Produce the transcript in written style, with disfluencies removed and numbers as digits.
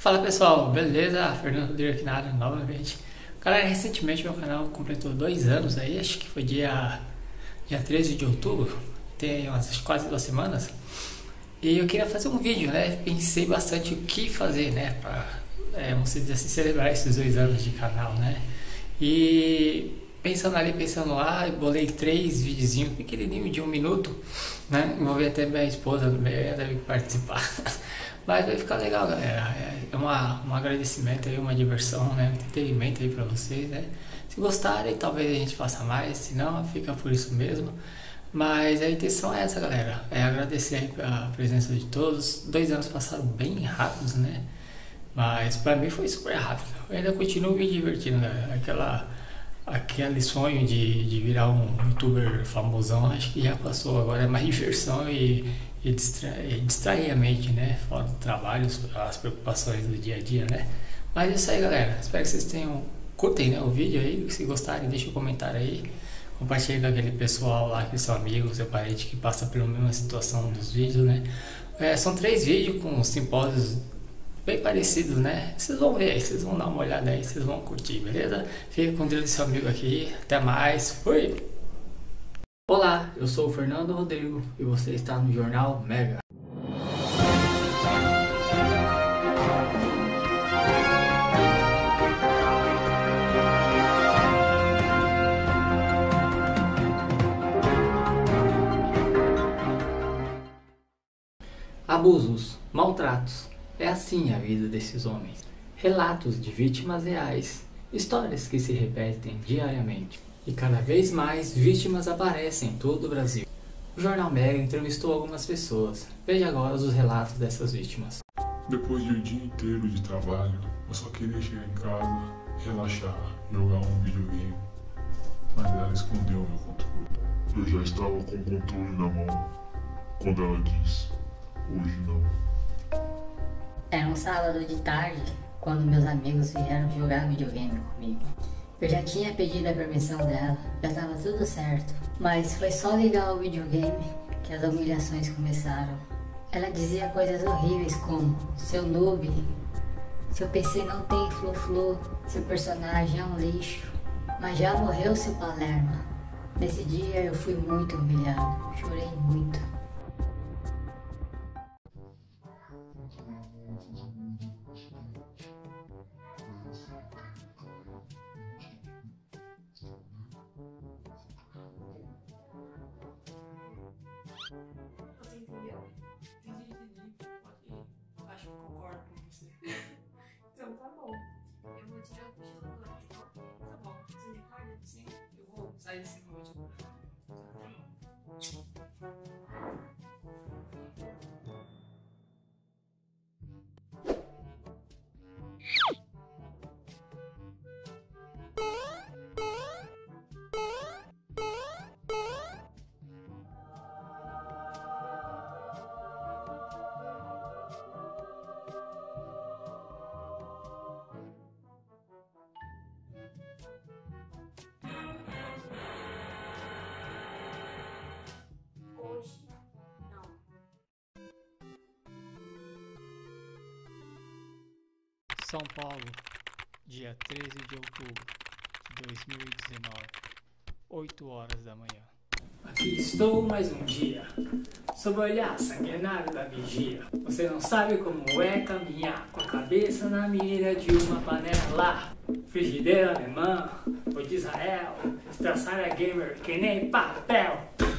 Fala pessoal, beleza? Fernando Rodrigues aqui na área novamente. Galera, recentemente meu canal completou 2 anos aí, acho que foi dia 13 de outubro, tem umas quase 2 semanas. E eu queria fazer um vídeo, né? Pensei bastante o que fazer, né? Pra, vamos dizer assim, celebrar esses 2 anos de canal, né? E pensando ali, pensando lá, eu bolei 3 videozinhos pequenininhos de 1 minuto, né? Envolvi até minha esposa no meio, ela deve participar. Mas vai ficar legal, galera. É um agradecimento aí, uma diversão, né? Um entretenimento aí pra vocês, né? Se gostarem, talvez a gente faça mais, se não, fica por isso mesmo. Mas a intenção é essa, galera. É agradecer aí a presença de todos. 2 anos passaram bem rápidos, né? Mas pra mim foi super rápido. Eu ainda continuo me divertindo, galera. Aquele sonho de virar um youtuber famosão, acho que já passou. Agora é mais diversão e distrair a mente, né? Fora do trabalho, as preocupações do dia a dia, né? Mas é isso aí, galera. Espero que vocês curtem, né, o vídeo aí. Se gostarem, deixa um comentário aí. Compartilhe com aquele pessoal lá, que seu amigo, seu parente que passa pela mesma situação dos vídeos, né? São 3 vídeos com simpósios bem parecidos, né? Vocês vão ver aí, vocês vão dar uma olhada aí, vocês vão curtir, beleza? Fica com Deus e seu amigo aqui. Até mais. Fui! Olá, eu sou o Fernando Rodrigo e você está no Jornal Mega. Abusos, maltratos, é assim a vida desses homens. Relatos de vítimas reais, histórias que se repetem diariamente. E cada vez mais vítimas aparecem em todo o Brasil. O Jornal Mega entrevistou algumas pessoas. Veja agora os relatos dessas vítimas. Depois de um dia inteiro de trabalho, eu só queria chegar em casa, relaxar, jogar um videogame. Mas ela escondeu meu controle. Eu já estava com o controle na mão quando ela disse: hoje não. Era um sábado de tarde, quando meus amigos vieram jogar videogame comigo. Eu já tinha pedido a permissão dela, já estava tudo certo. Mas foi só ligar o videogame que as humilhações começaram. Ela dizia coisas horríveis como: seu noob, seu PC não tem flu-flu, seu personagem é um lixo. Mas já morreu seu Palerma. Nesse dia eu fui muito humilhado, chorei muito. Você entendeu? Entendi. Ok. Acho que concordo com você. Então tá bom. Eu vou tirar o cochilo agora, tá bom? Tá bom. Você me acorda? Sim. Eu vou sair desse momento agora. Tá bom. Hoje, não. São Paulo, dia 13 de outubro de 2019, 8 horas da manhã. Aqui estou mais um dia, sob o olhar sanguinário da vigia. Você não sabe como é caminhar com a cabeça na mira de uma panela. Frigideira alemã ou de Israel, estraçalha gamer que nem papel.